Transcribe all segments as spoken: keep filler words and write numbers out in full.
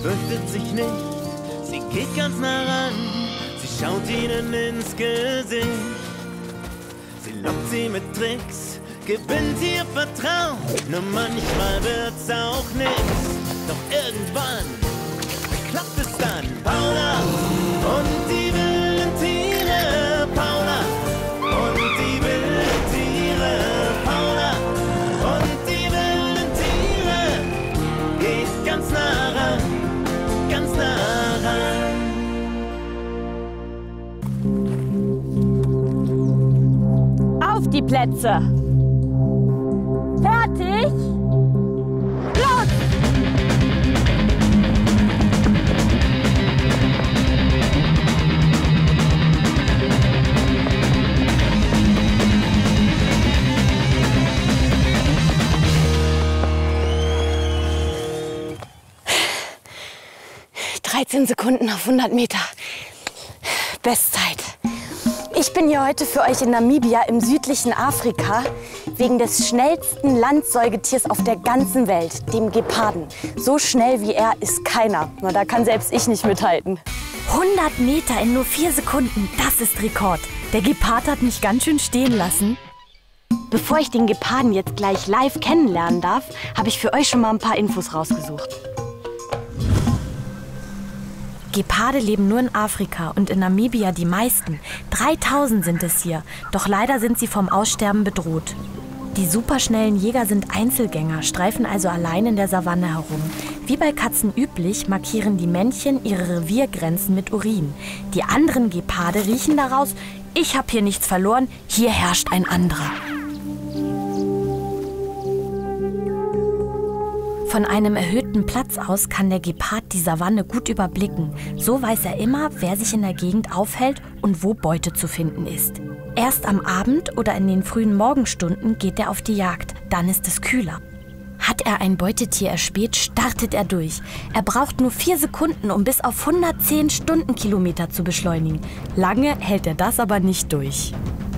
fürchtet sich nicht, sie geht ganz nah ran, sie schaut ihnen ins Gesicht. Sie lockt sie mit Tricks, gewinnt ihr Vertrauen, nur manchmal wird's auch nix. Doch irgendwann klappt es dann. Paula und die wilden Tiere, Paula und die wilden Tiere, Paula und die wilden Tiere, geht ganz nah ran, ganz nah ran. Auf die Plätze! Fertig? Los! dreizehn Sekunden auf hundert Meter. Bestzeit. Ich bin hier heute für euch in Namibia im südlichen Afrika wegen des schnellsten Landsäugetiers auf der ganzen Welt, dem Geparden. So schnell wie er ist keiner. Na, da kann selbst ich nicht mithalten. hundert Meter in nur vier Sekunden, das ist Rekord. Der Gepard hat mich ganz schön stehen lassen. Bevor ich den Geparden jetzt gleich live kennenlernen darf, habe ich für euch schon mal ein paar Infos rausgesucht. Geparde leben nur in Afrika und in Namibia die meisten. dreitausend sind es hier, doch leider sind sie vom Aussterben bedroht. Die superschnellen Jäger sind Einzelgänger, streifen also allein in der Savanne herum. Wie bei Katzen üblich, markieren die Männchen ihre Reviergrenzen mit Urin. Die anderen Geparde riechen daraus, ich habe hier nichts verloren, hier herrscht ein anderer. Von einem erhöhten Platz aus kann der Gepard die Savanne gut überblicken. So weiß er immer, wer sich in der Gegend aufhält und wo Beute zu finden ist. Erst am Abend oder in den frühen Morgenstunden geht er auf die Jagd, dann ist es kühler. Hat er ein Beutetier erspäht, startet er durch. Er braucht nur vier Sekunden, um bis auf hundertzehn Stundenkilometer zu beschleunigen. Lange hält er das aber nicht durch.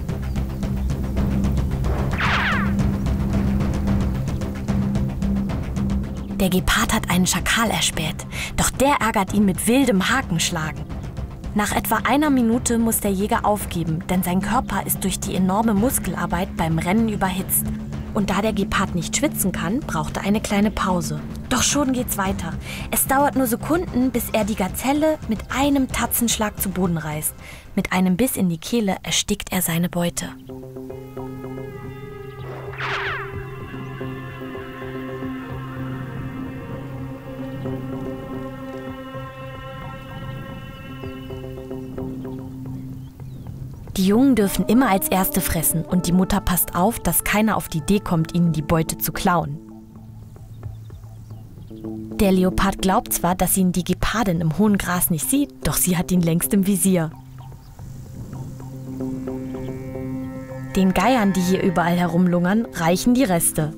Der Gepard hat einen Schakal erspäht, doch der ärgert ihn mit wildem Hakenschlagen. Nach etwa einer Minute muss der Jäger aufgeben, denn sein Körper ist durch die enorme Muskelarbeit beim Rennen überhitzt. Und da der Gepard nicht schwitzen kann, braucht er eine kleine Pause. Doch schon geht's weiter. Es dauert nur Sekunden, bis er die Gazelle mit einem Tatzenschlag zu Boden reißt. Mit einem Biss in die Kehle erstickt er seine Beute. Die Jungen dürfen immer als Erste fressen und die Mutter passt auf, dass keiner auf die Idee kommt, ihnen die Beute zu klauen. Der Leopard glaubt zwar, dass ihn die Gepardin im hohen Gras nicht sieht, doch sie hat ihn längst im Visier. Den Geiern, die hier überall herumlungern, reichen die Reste.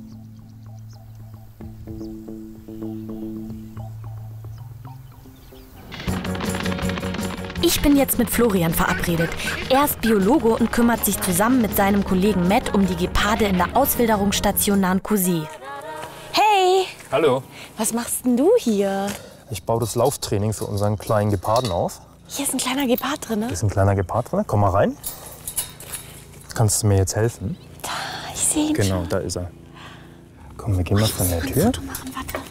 Ich bin jetzt mit Florian verabredet. Er ist Biologe und kümmert sich zusammen mit seinem Kollegen Matt um die Geparde in der Auswilderungsstation Nankosee. Hey! Hallo. Was machst denn du hier? Ich baue das Lauftraining für unseren kleinen Geparden auf. Hier ist ein kleiner Gepard drin, ne? Hier ist ein kleiner Gepard drin. Komm mal rein. Kannst du mir jetzt helfen? Da, ich sehe ihn Genau, schon. da ist er. Komm, wir gehen mal von der Tür. Foto machen, warte.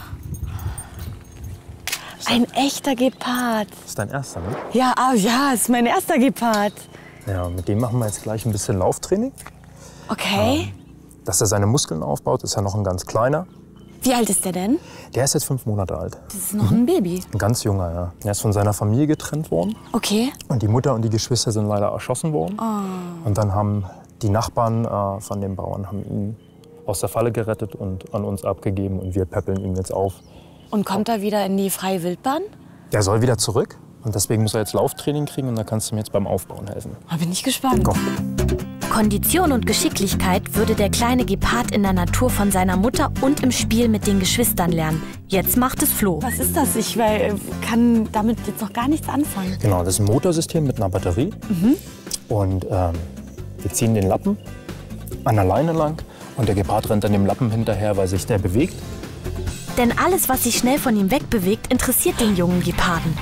Ein echter Gepard. Das ist dein erster, ne? Ja, ah, ja, ist mein erster Gepard. Ja, mit dem machen wir jetzt gleich ein bisschen Lauftraining. Okay. Dass er seine Muskeln aufbaut, ist ja noch ein ganz kleiner. Wie alt ist der denn? Der ist jetzt fünf Monate alt. Das ist noch ein Baby. Ein ganz junger, ja. Er ist von seiner Familie getrennt worden. Okay. Und die Mutter und die Geschwister sind leider erschossen worden. Oh. Und dann haben die Nachbarn äh, von den Bauern haben ihn aus der Falle gerettet und an uns abgegeben. Und wir päppeln ihn jetzt auf. Und kommt er wieder in die freie Wildbahn? Der soll wieder zurück. Und deswegen muss er jetzt Lauftraining kriegen. Und da kannst du mir jetzt beim Aufbauen helfen. Da bin ich gespannt. Komm. Kondition und Geschicklichkeit würde der kleine Gepard in der Natur von seiner Mutter und im Spiel mit den Geschwistern lernen. Jetzt macht es Flo. Was ist das? Ich weil, kann damit jetzt noch gar nichts anfangen. Genau, das ist ein Motorsystem mit einer Batterie. Mhm. Und ähm, wir ziehen den Lappen an der Leine lang. Und der Gepard rennt an dem Lappen hinterher, weil sich der bewegt. Denn alles, was sich schnell von ihm wegbewegt, interessiert den jungen Geparden.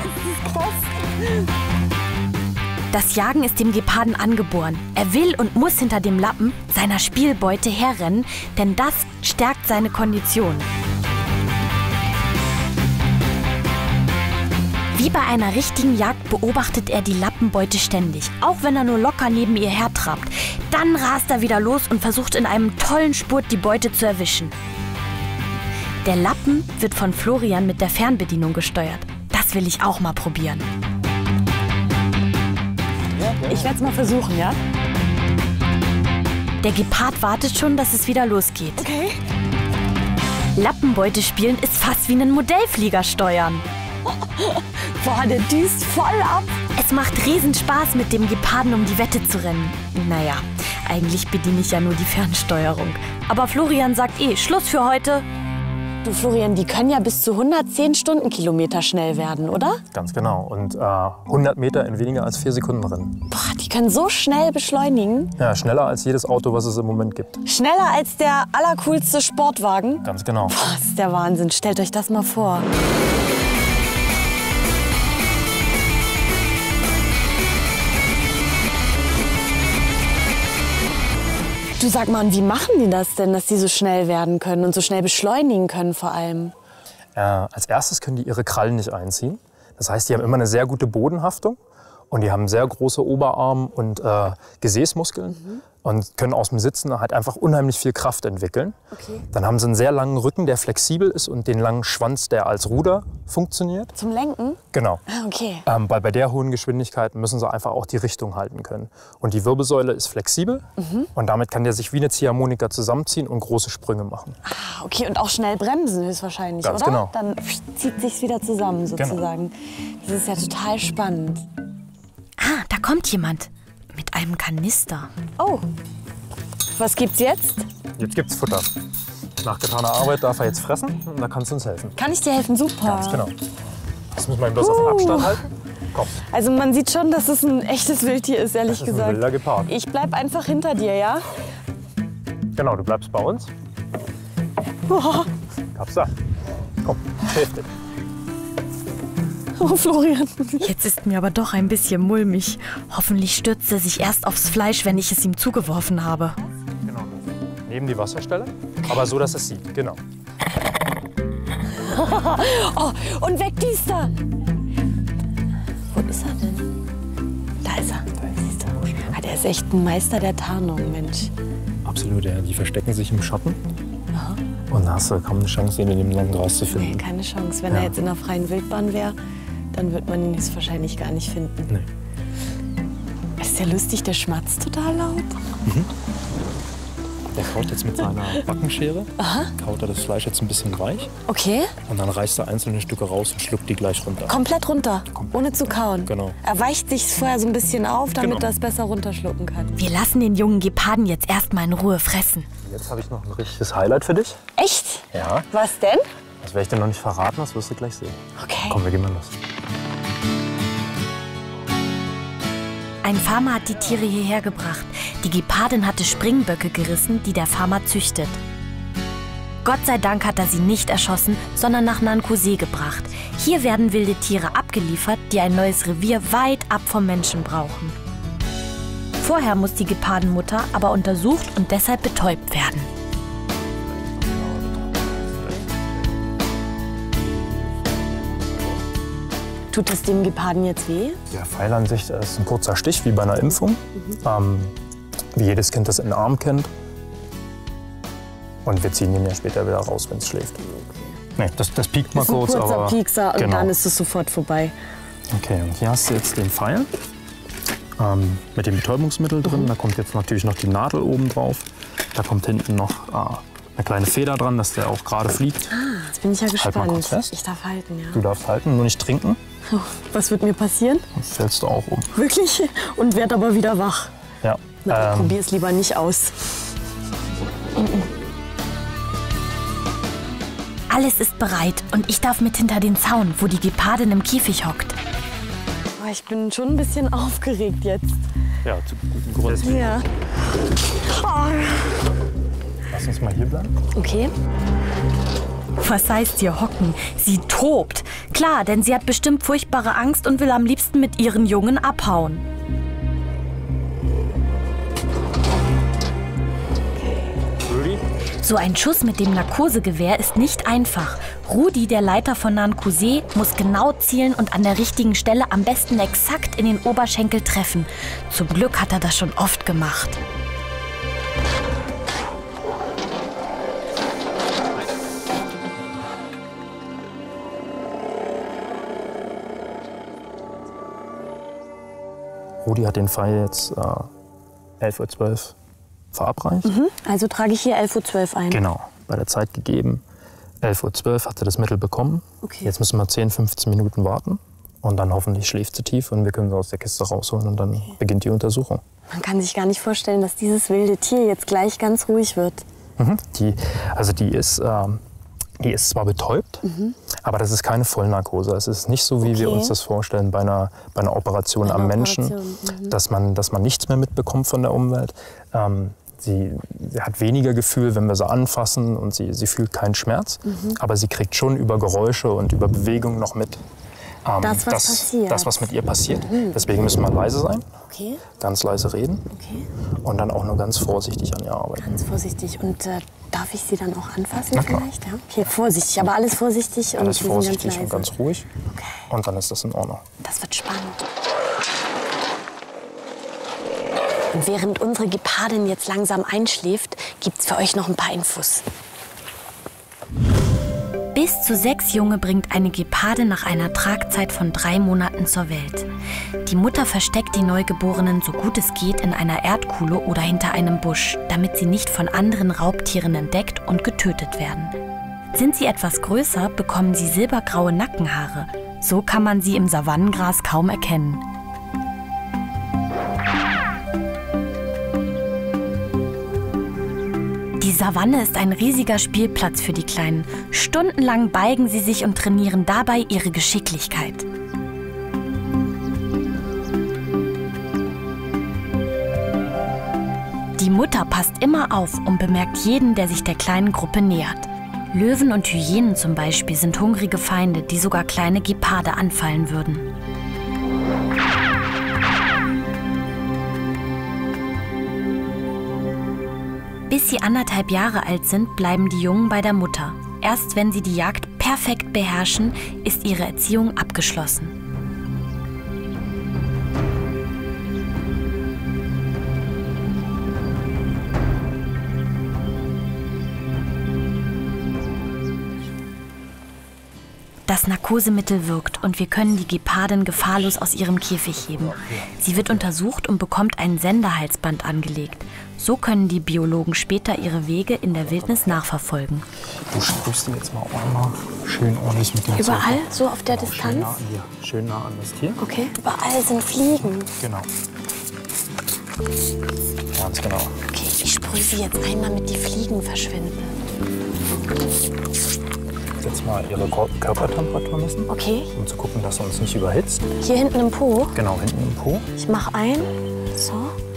Das Jagen ist dem Geparden angeboren. Er will und muss hinter dem Lappen seiner Spielbeute herrennen, denn das stärkt seine Kondition. Wie bei einer richtigen Jagd beobachtet er die Lappenbeute ständig, auch wenn er nur locker neben ihr hertrabt. Dann rast er wieder los und versucht in einem tollen Spurt die Beute zu erwischen. Der Lappen wird von Florian mit der Fernbedienung gesteuert. Das will ich auch mal probieren. Ich werde es mal versuchen, ja? Der Gepard wartet schon, dass es wieder losgeht. Okay. Lappenbeute spielen ist fast wie einen Modellflieger steuern. Boah, der düst voll ab. Es macht Riesenspaß, mit dem Geparden um die Wette zu rennen. Naja, eigentlich bediene ich ja nur die Fernsteuerung. Aber Florian sagt eh, Schluss für heute. Du Florian, die können ja bis zu hundertzehn Stundenkilometer schnell werden, oder? Ganz genau. Und äh, hundert Meter in weniger als vier Sekunden rennen. Boah, die können so schnell beschleunigen. Ja, schneller als jedes Auto, was es im Moment gibt. Schneller als der allercoolste Sportwagen. Ganz genau. Boah, das ist der Wahnsinn. Stellt euch das mal vor. Du, sag mal, und wie machen die das denn, dass die so schnell werden können und so schnell beschleunigen können vor allem? Äh, als erstes können die ihre Krallen nicht einziehen. Das heißt, die haben immer eine sehr gute Bodenhaftung und die haben sehr große Oberarm- und äh, Gesäßmuskeln mhm. und können aus dem Sitzen halt einfach unheimlich viel Kraft entwickeln. Okay. Dann haben sie einen sehr langen Rücken, der flexibel ist und den langen Schwanz, der als Ruder funktioniert. Zum Lenken? Genau. Ah, okay. Ähm, weil bei der hohen Geschwindigkeit müssen sie einfach auch die Richtung halten können. Und die Wirbelsäule ist flexibel mhm. und damit kann der sich wie eine Ziehharmonika zusammenziehen und große Sprünge machen. Ah, okay. Und auch schnell bremsen höchstwahrscheinlich, Ganz oder? genau. Dann zieht sich's wieder zusammen sozusagen. Genau. Das ist ja total spannend. Ah, da kommt jemand. Mit einem Kanister. Oh, was gibt's jetzt? Jetzt gibt's Futter. Nach getaner Arbeit darf er jetzt fressen und da kannst du uns helfen. Kann ich dir helfen? Super. Ganz genau. Das müssen wir ihm bloß uh. auf Abstand halten. Komm. Also man sieht schon, dass es ein echtes Wildtier ist, ehrlich das ist gesagt. Ein wilder Gepard. Ich bleib einfach hinter dir, ja? Genau, du bleibst bei uns. Oh. Hab's da. Komm, hilf dir. Oh, Florian. Jetzt ist mir aber doch ein bisschen mulmig. Hoffentlich stürzt er sich erst aufs Fleisch, wenn ich es ihm zugeworfen habe. Genau. Neben die Wasserstelle, aber so, dass es sieht. Genau. Oh, und weg düst er. Wo ist er denn? Da ist er. Siehst du? Ah, der ist echt ein Meister der Tarnung, Mensch. Absolut, ja. Die verstecken sich im Schatten. Aha. Und da hast du kaum eine Chance, ihn in dem langen Gras zu finden. Nee, keine Chance. Wenn ja. er jetzt in der freien Wildbahn wäre, dann wird man ihn jetzt wahrscheinlich gar nicht finden. Nee. Ist der lustig? Der schmatzt total laut. Mhm. Der kaut jetzt mit seiner Backenschere, Aha. kaut er das Fleisch jetzt ein bisschen weich. Okay. Und dann reißt er einzelne Stücke raus und schluckt die gleich runter. Komplett runter, Komplett. ohne zu kauen. Genau. Er weicht sich vorher so ein bisschen auf, damit Genau. er es besser runterschlucken kann. Wir lassen den jungen Geparden jetzt erstmal in Ruhe fressen. Jetzt habe ich noch ein richtiges Highlight für dich. Echt? Ja. Was denn? Das werde ich dir noch nicht verraten, das wirst du gleich sehen. Okay. Komm, wir gehen mal los. Ein Farmer hat die Tiere hierher gebracht. Die Gepardin hatte Springböcke gerissen, die der Farmer züchtet. Gott sei Dank hat er sie nicht erschossen, sondern nach Nankosee gebracht. Hier werden wilde Tiere abgeliefert, die ein neues Revier weit ab vom Menschen brauchen. Vorher muss die Gepardenmutter aber untersucht und deshalb betäubt werden. Tut es dem Geparden jetzt weh? Der Pfeil an sich ist ein kurzer Stich, wie bei einer Impfung. Mhm. Ähm, wie jedes Kind das in den Arm kennt. Und wir ziehen ihn ja später wieder raus, wenn es schläft. Okay. Nee, das, das piekt mal das ist kurz, ein kurzer aber Piekser und genau. dann ist es sofort vorbei. Okay, und hier hast du jetzt den Pfeil ähm, mit dem Betäubungsmittel drin. Mhm. Da kommt jetzt natürlich noch die Nadel oben drauf. Da kommt hinten noch äh, eine kleine Feder dran, dass der auch gerade fliegt. Ah, jetzt bin ich ja gespannt. Halt mal kurz fest. Ich darf halten, ja. Du darfst halten, nur nicht trinken. Oh, was wird mir passieren? Dann fällst du auch um. Wirklich? Und werd aber wieder wach. Ja. Na, ähm, probier es lieber nicht aus. Alles ist bereit und ich darf mit hinter den Zaun, wo die Gepardin im Käfig hockt. Oh, ich bin schon ein bisschen aufgeregt jetzt. Ja, zu gutem Grund. Ja. Oh. Was lass uns mal hier bleiben. Okay. Was heißt hier hocken? Sie tobt. Klar, denn sie hat bestimmt furchtbare Angst und will am liebsten mit ihren Jungen abhauen. Rudi? So ein Schuss mit dem Narkosegewehr ist nicht einfach. Rudi, der Leiter von Nankosé, muss genau zielen und an der richtigen Stelle am besten exakt in den Oberschenkel treffen. Zum Glück hat er das schon oft gemacht. Rudi hat den Fall jetzt äh, elf Uhr zwölf verabreicht. Mhm. Also trage ich hier elf Uhr zwölf ein. Genau, bei der Zeit gegeben. elf Uhr zwölf hat sie das Mittel bekommen. Okay. Jetzt müssen wir zehn, fünfzehn Minuten warten. Und dann hoffentlich schläft sie tief und wir können sie aus der Kiste rausholen und dann okay. beginnt die Untersuchung. Man kann sich gar nicht vorstellen, dass dieses wilde Tier jetzt gleich ganz ruhig wird. Mhm. Die, also die ist, ähm, die ist zwar betäubt, mhm. aber das ist keine Vollnarkose. Es ist nicht so, wie okay. wir uns das vorstellen bei einer, bei einer Operation bei einer am Menschen, Operation. Mhm. dass, man, dass man nichts mehr mitbekommt von der Umwelt. Ähm, sie, sie hat weniger Gefühl, wenn wir sie anfassen und sie, sie fühlt keinen Schmerz. Mhm. Aber sie kriegt schon über Geräusche und über Bewegung noch mit. Ähm, das, was das, passiert. das, was mit ihr passiert. Mhm. Deswegen müssen wir leise sein, okay. ganz leise reden okay. und dann auch nur ganz vorsichtig an ihr arbeiten. Ganz vorsichtig. Und äh, darf ich sie dann auch anfassen vielleicht? Ja? Okay, vorsichtig, aber alles vorsichtig. Alles und vorsichtig ganz und ganz ruhig. Okay. Und dann ist das in Ordnung. Das wird spannend. Und während unsere Gepardin jetzt langsam einschläft, gibt's für euch noch ein paar Infos. Bis zu sechs Junge bringt eine Geparde nach einer Tragzeit von drei Monaten zur Welt. Die Mutter versteckt die Neugeborenen so gut es geht in einer Erdkuhle oder hinter einem Busch, damit sie nicht von anderen Raubtieren entdeckt und getötet werden. Sind sie etwas größer, bekommen sie silbergraue Nackenhaare. So kann man sie im Savannengras kaum erkennen. Die Savanne ist ein riesiger Spielplatz für die Kleinen. Stundenlang beigen sie sich und trainieren dabei ihre Geschicklichkeit. Die Mutter passt immer auf und bemerkt jeden, der sich der kleinen Gruppe nähert. Löwen und Hyänen zum Beispiel sind hungrige Feinde, die sogar kleine Geparde anfallen würden. Bis sie anderthalb Jahre alt sind, bleiben die Jungen bei der Mutter. Erst wenn sie die Jagd perfekt beherrschen, ist ihre Erziehung abgeschlossen. Das Narkosemittel wirkt und wir können die Gepardin gefahrlos aus ihrem Käfig heben. Sie wird untersucht und bekommt ein Senderhalsband angelegt. So können die Biologen später ihre Wege in der Wildnis nachverfolgen. Du sprühst die jetzt mal einmal schön ordentlich mit dem Überall? Zeug. So auf der Genau, Distanz? Schön nah, an dir. Schön nah an das Tier. Okay. Überall sind Fliegen. Genau. Ganz genau. Okay, ich sprühe sie jetzt einmal, mit die Fliegen verschwinden. Jetzt mal ihre Körpertemperatur messen. Okay. Um zu gucken, dass sie uns nicht überhitzt. Hier hinten im Po? Genau, hinten im Po. Ich mache ein. So.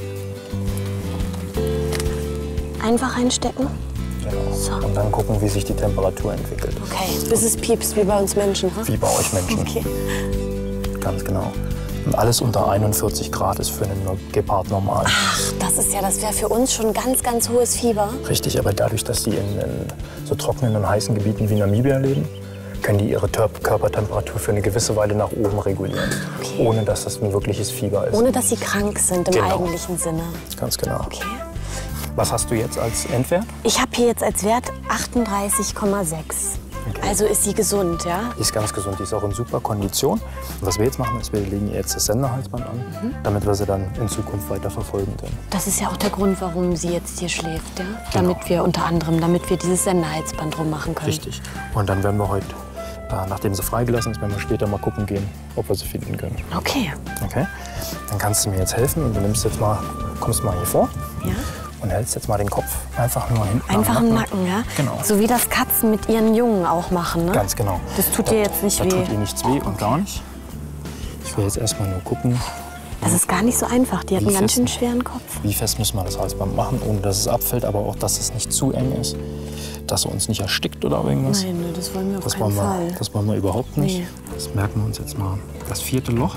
Einfach einstecken. Genau. So. Und dann gucken, wie sich die Temperatur entwickelt. Okay, bis es piepst, wie bei uns Menschen. Hm? Wie bei euch Menschen. Okay. Ganz genau. Und alles unter einundvierzig Grad ist für einen Gepard normal. Ach, das ist ja, das wäre für uns schon ganz, ganz hohes Fieber. Richtig, aber dadurch, dass die in, in so trockenen und heißen Gebieten wie Namibia leben, können die ihre Körpertemperatur für eine gewisse Weile nach oben regulieren. Okay. Ohne dass das ein wirkliches Fieber ist. Ohne dass sie krank sind im Genau. eigentlichen Sinne. Ganz genau. Okay. Was hast du jetzt als Endwert? Ich habe hier jetzt als Wert achtunddreißig Komma sechs. Okay. Also ist sie gesund, ja? Die ist ganz gesund, die ist auch in super Kondition. Und was wir jetzt machen, ist, wir legen ihr jetzt das Senderhalsband an, mhm. damit wir sie dann in Zukunft weiter verfolgen können. Das ist ja auch der Grund, warum sie jetzt hier schläft, ja? Genau. Damit wir unter anderem, damit wir dieses Senderhalsband drum machen können. Richtig. Und dann werden wir heute, äh, nachdem sie freigelassen ist, werden wir später mal gucken gehen, ob wir sie finden können. Okay. Okay? Dann kannst du mir jetzt helfen und du nimmst jetzt mal, kommst mal hier vor. Ja. Und hältst jetzt mal den Kopf einfach nur hinten Einfach am im Nacken. Nacken, ja? Genau. So wie das Katzen mit ihren Jungen auch machen, ne? Ganz genau. Das tut da, dir jetzt nicht da weh? tut ihr nichts weh und gar nicht. Ich will jetzt erstmal nur gucken, Das ist gar nicht so einfach. Die hat Wie einen ganz fest? schön schweren Kopf. Wie fest müssen wir das Halsband machen, ohne dass es abfällt, aber auch, dass es nicht zu eng ist, dass er uns nicht erstickt oder irgendwas. Nein, nee, das wollen wir auf Das keinen wollen, wir, Fall. das wollen wir überhaupt nicht. Nee. Das merken wir uns jetzt mal. Das vierte Loch.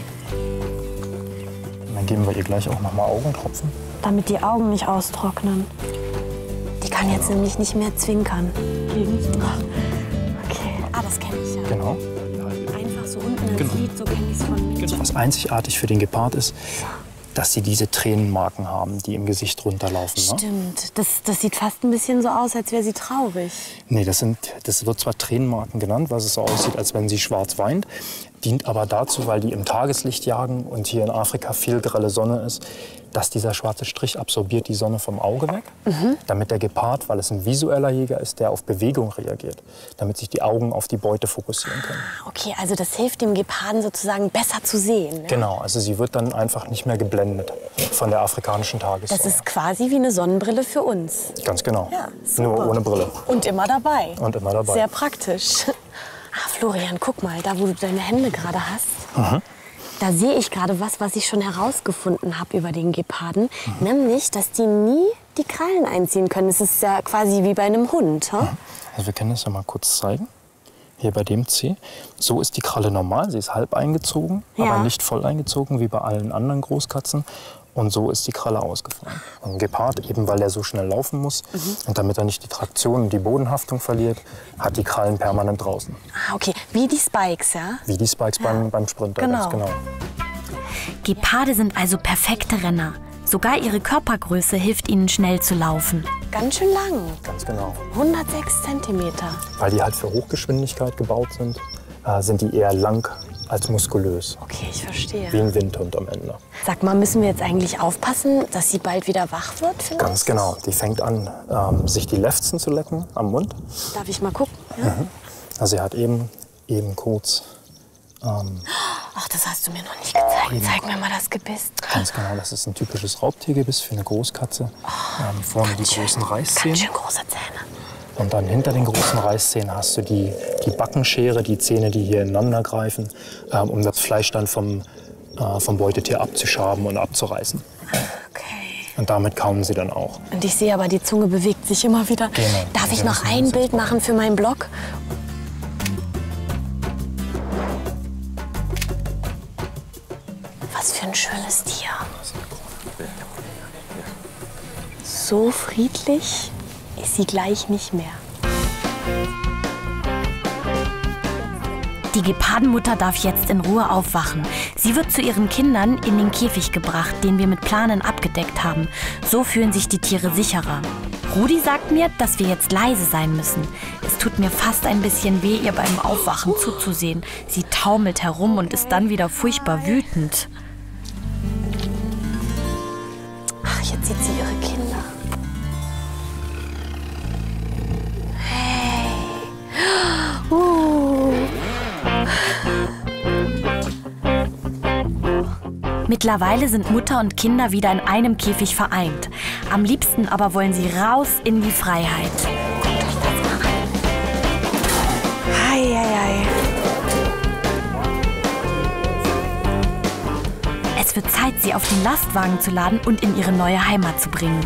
Und dann geben wir ihr gleich auch noch mal Augentropfen. Damit die Augen nicht austrocknen. Die kann jetzt nämlich nicht mehr zwinkern. Okay. Ah, das kenne ich ja. Genau. Einfach so unten ins Genau. Lied, so kenne ich es von Mädchen. Was einzigartig für den Gepard ist, dass sie diese Tränenmarken haben, die im Gesicht runterlaufen. Ne? Stimmt. Das, das sieht fast ein bisschen so aus, als wäre sie traurig. Nee, das, sind, das wird zwar Tränenmarken genannt, was es so aussieht, als wenn sie schwarz weint, dient aber dazu, weil die im Tageslicht jagen und hier in Afrika viel grelle Sonne ist, dass dieser schwarze Strich absorbiert die Sonne vom Auge weg, Mhm. damit der Gepard, weil es ein visueller Jäger ist, der auf Bewegung reagiert, damit sich die Augen auf die Beute fokussieren können. Okay, also das hilft dem Geparden sozusagen besser zu sehen. Ne? Genau, also sie wird dann einfach nicht mehr geblendet von der afrikanischen Tagessonne. Das ist quasi wie eine Sonnenbrille für uns. Ganz genau, Ja, nur super. ohne Brille Und immer dabei. und immer dabei. Sehr praktisch. Ah, Florian, guck mal, da wo du deine Hände gerade hast, Mhm. da sehe ich gerade was, was ich schon herausgefunden habe über den Geparden. Nämlich, dass die nie die Krallen einziehen können. Es ist ja quasi wie bei einem Hund. Ha? Also wir können das ja mal kurz zeigen. Hier bei dem C. So ist die Kralle normal. Sie ist halb eingezogen, Ja. aber nicht voll eingezogen wie bei allen anderen Großkatzen. Und so ist die Kralle ausgefallen. Ein Gepard, eben weil er so schnell laufen muss und damit er nicht die Traktion und die Bodenhaftung verliert, hat die Krallen permanent draußen. Ah, okay, wie die Spikes, ja? Wie die Spikes beim, beim Sprinter. Genau. Ganz genau. Geparde sind also perfekte Renner. Sogar ihre Körpergröße hilft ihnen schnell zu laufen. Ganz schön lang. Ganz genau. hundertsechs Zentimeter. Weil die halt für Hochgeschwindigkeit gebaut sind, äh, sind die eher lang als muskulös. Okay, ich verstehe. Wie ein Windhund am Ende. Sag mal, müssen wir jetzt eigentlich aufpassen, dass sie bald wieder wach wird? Vielleicht? Ganz genau. Die fängt an, ähm, sich die Lefzen zu lecken am Mund. Darf ich mal gucken? Ja? Also sie hat eben, eben kurz, ähm, Ach, das hast du mir noch nicht gezeigt. Zeig mir mal das Gebiss. ganz genau, das ist ein typisches Raubtiergebiss für eine Großkatze. Ähm, vorne die großen Reißzähne. Ganz schön große Zähne. Und dann hinter den großen Reißzähnen hast du die, die Backenschere, die Zähne, die hier ineinander greifen, ähm, um das Fleisch dann vom, äh, vom Beutetier abzuschaben und abzureißen. Okay. Und damit kauen sie dann auch. Und ich sehe aber, die Zunge bewegt sich immer wieder. Genau. Darf ich Wir noch müssen ein uns Bild jetzt machen für meinen Blog? Was für ein schönes Tier. So friedlich ist sie gleich nicht mehr. Die Gepardenmutter darf jetzt in Ruhe aufwachen. Sie wird zu ihren Kindern in den Käfig gebracht, den wir mit Planen abgedeckt haben. So fühlen sich die Tiere sicherer. Rudi sagt mir, dass wir jetzt leise sein müssen. Es tut mir fast ein bisschen weh, ihr beim Aufwachen zuzusehen. Sie taumelt herum und ist dann wieder furchtbar wütend. Ach, jetzt sieht sie ihre Kinder. Hey. Uh. Mittlerweile sind Mutter und Kinder wieder in einem Käfig vereint. Am liebsten aber wollen sie raus in die Freiheit. Ei, ei, ei. Es wird Zeit, sie auf den Lastwagen zu laden und in ihre neue Heimat zu bringen.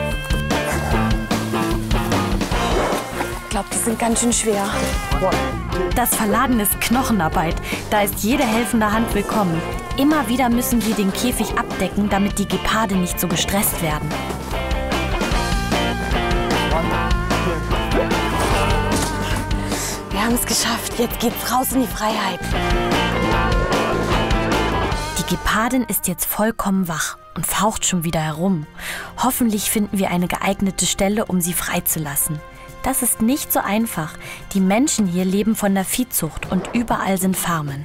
Ich glaube, die sind ganz schön schwer. Das Verladen ist Knochenarbeit. Da ist jede helfende Hand willkommen. Immer wieder müssen wir den Käfig abdecken, damit die Geparde nicht so gestresst werden. Wir haben es geschafft. Jetzt geht's raus in die Freiheit. Die Gepardin ist jetzt vollkommen wach und faucht schon wieder herum. Hoffentlich finden wir eine geeignete Stelle, um sie freizulassen. Das ist nicht so einfach. Die Menschen hier leben von der Viehzucht und überall sind Farmen.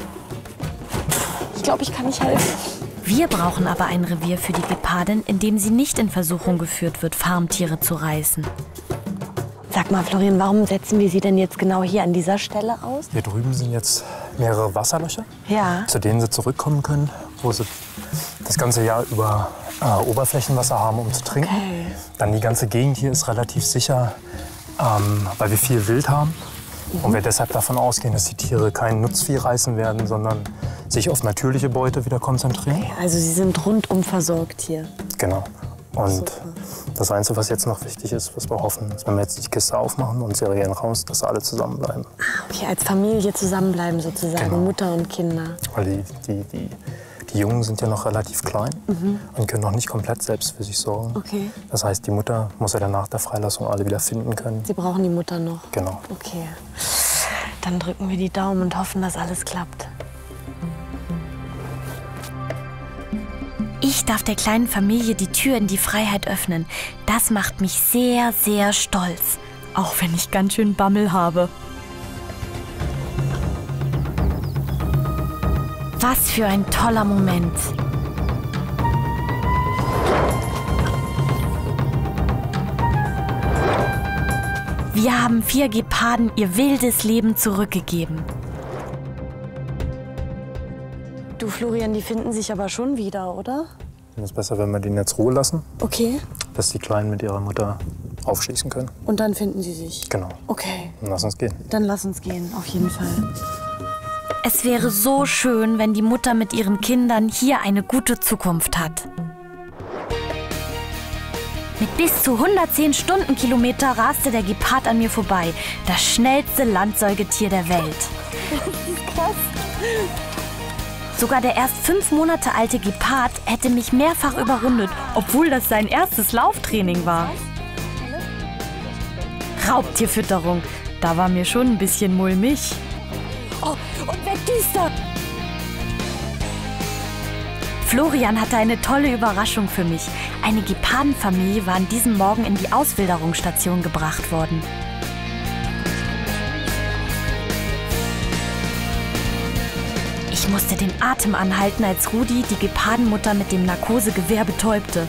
Ich glaube, ich kann nicht helfen. Wir brauchen aber ein Revier für die Gepardin, in dem sie nicht in Versuchung geführt wird, Farmtiere zu reißen. Sag mal, Florian, warum setzen wir sie denn jetzt genau hier an dieser Stelle aus? Hier drüben sind jetzt mehrere Wasserlöcher, Ja. zu denen sie zurückkommen können, wo sie das ganze Jahr über äh, Oberflächenwasser haben, um zu trinken. Okay. Dann die ganze Gegend hier ist relativ sicher, ähm, weil wir viel Wild haben. Mhm. Und wir deshalb davon ausgehen, dass die Tiere kein Nutzvieh reißen werden, sondern sich auf natürliche Beute wieder konzentrieren. Okay, also sie sind rundum versorgt hier. Genau. Und Super. das Einzige, was jetzt noch wichtig ist, was wir hoffen, ist, wenn wir jetzt die Kiste aufmachen und serieren raus, dass alle zusammenbleiben. Okay, als Familie zusammenbleiben sozusagen, Genau. Mutter und Kinder. Weil die, die, die, die Jungen sind ja noch relativ klein Mhm. und können noch nicht komplett selbst für sich sorgen. Okay. Das heißt, die Mutter muss ja dann nach der Freilassung alle wieder finden können. Sie brauchen die Mutter noch. Genau. Okay. Dann drücken wir die Daumen und hoffen, dass alles klappt. Ich darf der kleinen Familie die Tür in die Freiheit öffnen. Das macht mich sehr, sehr stolz. Auch wenn ich ganz schön Bammel habe. Was für ein toller Moment. Wir haben vier Geparden ihr wildes Leben zurückgegeben. Du, Florian, die finden sich aber schon wieder, oder? Es ist besser, wenn wir den jetzt Ruhe lassen, Okay. dass die Kleinen mit ihrer Mutter aufschließen können. Und dann finden sie sich. Genau. Okay. Dann lass uns gehen. Dann lass uns gehen, auf jeden Fall. Es wäre so schön, wenn die Mutter mit ihren Kindern hier eine gute Zukunft hat. Mit bis zu hundertzehn Stundenkilometer raste der Gepard an mir vorbei. Das schnellste Landsäugetier der Welt. Krass. Sogar der erst fünf Monate alte Gepard hätte mich mehrfach überrundet, obwohl das sein erstes Lauftraining war. Raubtierfütterung, da war mir schon ein bisschen mulmig. Oh, und weg düster. Florian hatte eine tolle Überraschung für mich. Eine Gepardenfamilie war an diesem Morgen in die Auswilderungsstation gebracht worden. Ich musste den Atem anhalten, als Rudi die Gepardenmutter mit dem Narkosegewehr betäubte.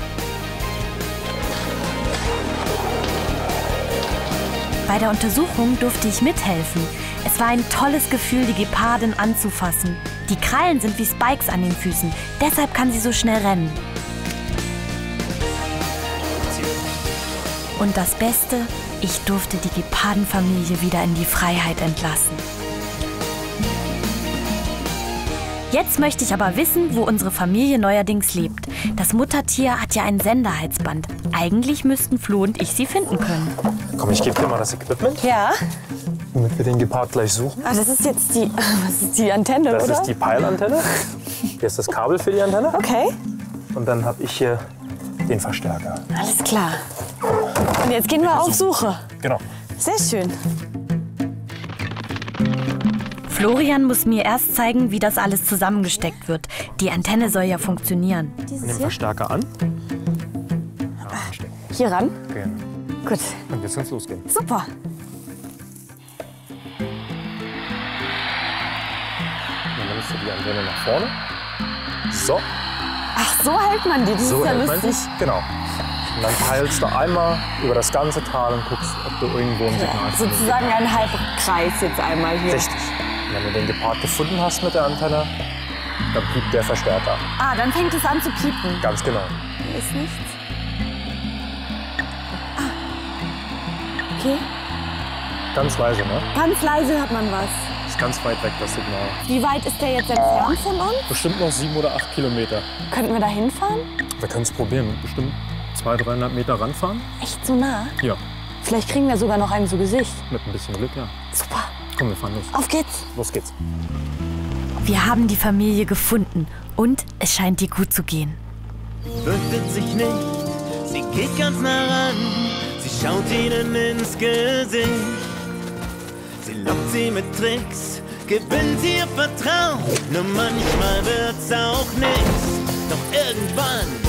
Bei der Untersuchung durfte ich mithelfen. Es war ein tolles Gefühl, die Gepardin anzufassen. Die Krallen sind wie Spikes an den Füßen, deshalb kann sie so schnell rennen. Und das Beste, ich durfte die Gepardenfamilie wieder in die Freiheit entlassen. Jetzt möchte ich aber wissen, wo unsere Familie neuerdings lebt. Das Muttertier hat ja ein Senderhalsband. Eigentlich müssten Flo und ich sie finden können. Komm, ich gebe dir mal das Equipment, Ja. womit wir den Gepard gleich suchen. Ah, das ist jetzt die, was ist die Antenne, Das oder? ist die Peilantenne. Hier ist das Kabel für die Antenne. Okay. Und dann habe ich hier den Verstärker. Alles klar. Und jetzt gehen wir auf Suche. Genau. Sehr schön. Florian muss mir erst zeigen, wie das alles zusammengesteckt wird. Die Antenne soll ja funktionieren. Nimm den Verstärker an. Ja, anstecken. Hier ran. Genau. Gut. Und jetzt kann's losgehen. Super. Dann nimmst du die Antenne nach vorne. So, Ach, so hält man die. Das so ist ja hält man lustig. dich. Genau. Und dann peilst du einmal über das ganze Tal und guckst, ob du irgendwo ein Signal findest. Sozusagen ein Halbkreis jetzt einmal hier. Richtig. Und wenn du den Gepard gefunden hast mit der Antenne, dann piept der Verstärker. Ah, dann fängt es an zu piepen. Ganz genau. Hier ist nichts. Ah. Okay. Ganz leise, ne? Ganz leise hört man was. Ist ganz weit weg, das Signal. Wie weit ist der jetzt entfernt von uns? Bestimmt noch sieben oder acht Kilometer. Könnten wir da hinfahren? Wir können es probieren. Bestimmt zweihundert, dreihundert Meter ranfahren. Echt so nah? Ja, Vielleicht kriegen wir sogar noch einen zu Gesicht. mit ein bisschen Glück, ja. Super. Komm, wir fahren los. Auf geht's. Los geht's. Wir haben die Familie gefunden und es scheint ihr gut zu gehen. Fürchtet sich nicht, sie geht ganz nah ran, sie schaut ihnen ins Gesicht. Sie lockt sie mit Tricks, gewinnt ihr Vertrauen, nur manchmal wird's auch nix. Doch irgendwann